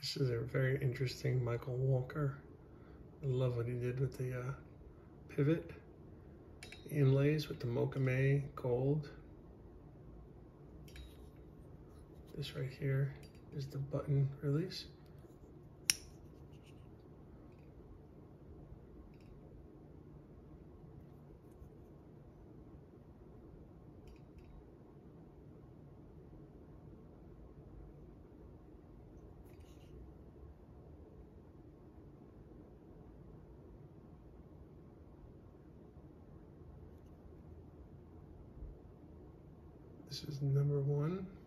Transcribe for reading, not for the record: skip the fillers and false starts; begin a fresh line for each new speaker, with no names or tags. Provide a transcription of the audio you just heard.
This is a very interesting Michael Walker. I love what he did with the pivot inlays with the Mocha gold. This right here is the button release. This is number 1.